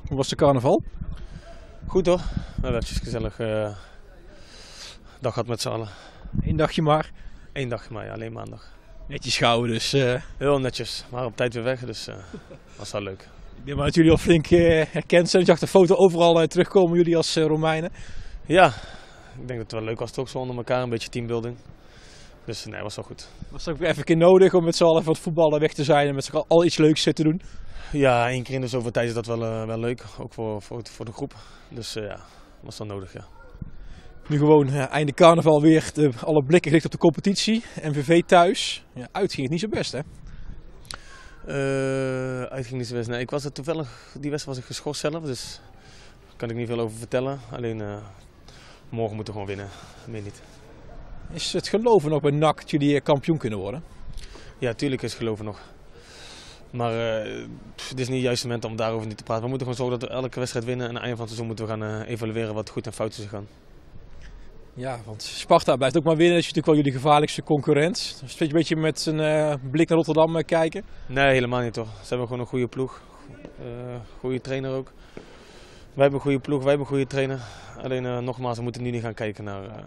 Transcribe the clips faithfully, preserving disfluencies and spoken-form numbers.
Hoe was de carnaval? Goed hoor, we hebben eventjes gezellig uh, dag gehad met z'n allen. Eén dagje maar. Eén dagje maar, ja, alleen maandag. Netjes gehouden dus. Uh... Heel netjes, maar op tijd weer weg, dus uh, was wel leuk. Ik denk maar dat jullie al flink uh, herkend zijn. Ik zag de foto overal uh, terugkomen, jullie als uh, Romeinen. Ja, ik denk dat het wel leuk was toch zo onder elkaar, een beetje teambuilding. Dus nee, was wel goed. Was het ook even een keer nodig om met z'n allen van het voetballen weg te zijn en met z'n allen al iets leuks te doen? Ja, één keer in de zoveel tijd is dat wel, uh, wel leuk, ook voor, voor, voor de groep. Dus uh, ja, was wel nodig, ja. Nu gewoon uh, einde carnaval weer de, alle blikken gericht op de competitie. M V V thuis. Ja, uit ging het niet zo best, hè? Uh, uit ging niet zo best. Nee, ik was er toevallig, die wedstrijd was ik geschorst zelf, dus daar kan ik niet veel over vertellen. Alleen uh, morgen moeten we gewoon winnen, meer niet. Is het geloven nog bij N A C dat jullie kampioen kunnen worden? Ja, tuurlijk is het geloven nog. Maar uh, het is niet het juiste moment om daarover niet te praten. We moeten gewoon zorgen dat we elke wedstrijd winnen en aan het einde van het seizoen moeten we gaan uh, evalueren wat goed en fout is gegaan. Ja, want Sparta blijft ook maar winnen. Dat is natuurlijk wel jullie gevaarlijkste concurrent. Dus een beetje met een uh, blik naar Rotterdam uh, kijken? Nee, helemaal niet toch. Ze hebben gewoon een goede ploeg. Uh, goede trainer ook. Wij hebben een goede ploeg, wij hebben een goede trainer. Alleen uh, nogmaals, we moeten nu niet gaan kijken naar, uh,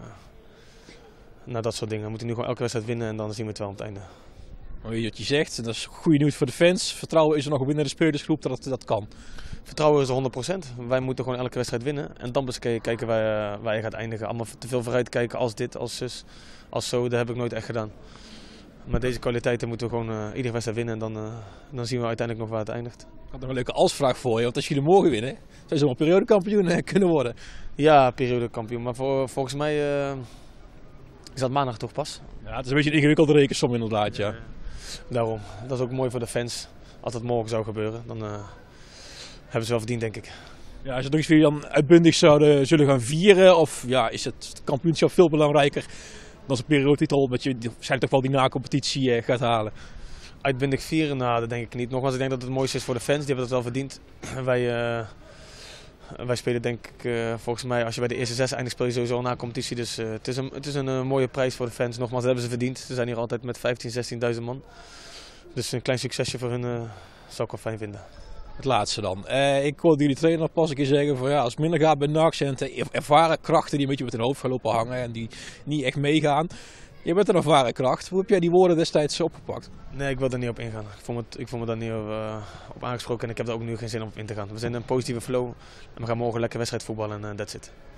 naar dat soort dingen. We moeten nu gewoon elke wedstrijd winnen en dan zien we het wel aan het einde. Maar weet je wat je zegt, dat is goede nieuws voor de fans. Vertrouwen is er nog binnen de spelersgroep dat dat kan. Vertrouwen is er honderd procent. Wij moeten gewoon elke wedstrijd winnen. En dan pas kijken waar, waar je gaat eindigen. Allemaal te veel vooruit kijken als dit, als zus, als zo. Dat heb ik nooit echt gedaan. Met deze kwaliteiten moeten we gewoon uh, iedere wedstrijd winnen. En dan, uh, dan zien we uiteindelijk nog waar het eindigt. Ik had nog een leuke alsvraag voor je. Want als jullie morgen winnen, zou je zomaar periodekampioen uh, kunnen worden. Ja, periodekampioen. Maar voor, volgens mij uh, is dat maandag toch pas. Ja, het is een beetje een ingewikkelde rekensom inderdaad, ja. Daarom. Dat is ook mooi voor de fans. Als dat morgen zou gebeuren, dan uh, hebben ze wel verdiend, denk ik. Ja, als het nog eens jullie dan uitbundig zouden zullen gaan vieren, of ja, is het kampioenschap veel belangrijker dan een periodetitel, dat je waarschijnlijk toch wel die na-competitie uh, gaat halen? Uitbundig vieren? Nou, dat denk ik niet. Nogmaals, ik denk dat het het mooiste is voor de fans, die hebben dat wel verdiend. wij, uh, wij spelen denk ik, uh, volgens mij, als je bij de eerste zes eindigt, speel je sowieso na competitie. Dus uh, het is een, het is een uh, mooie prijs voor de fans. Nogmaals, dat hebben ze verdiend. Ze zijn hier altijd met vijftienduizend, zestienduizend man. Dus een klein succesje voor hun uh, zou ik wel fijn vinden. Het laatste dan. Uh, ik hoorde jullie trainer pas een keer zeggen van ja, als het minder gaat bij N A C zijn het ervaren krachten die een beetje met hun hoofd gaan lopen hangen en die niet echt meegaan. Je bent een ervaren kracht. Hoe heb jij die woorden destijds opgepakt? Nee, ik wil er niet op ingaan. Ik voel me, ik voel me daar niet op, uh, op aangesproken en ik heb er ook nu geen zin om op in te gaan. We zijn in een positieve flow en we gaan morgen lekker wedstrijd voetballen en uh, that's it.